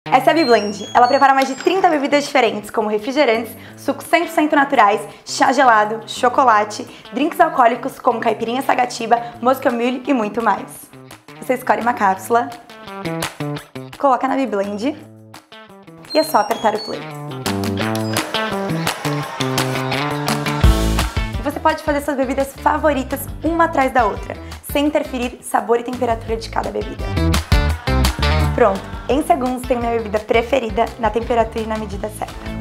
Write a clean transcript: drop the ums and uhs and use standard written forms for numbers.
Essa é a Biblend. Ela prepara mais de 30 bebidas diferentes, como refrigerantes, sucos 100% naturais, chá gelado, chocolate, drinks alcoólicos como caipirinha sagatiba, mosca mule e muito mais. Você escolhe uma cápsula, coloca na Biblend e é só apertar o play. Você pode fazer suas bebidas favoritas uma atrás da outra, sem interferir sabor e temperatura de cada bebida. Pronto, em segundos tenho minha bebida preferida na temperatura e na medida certa.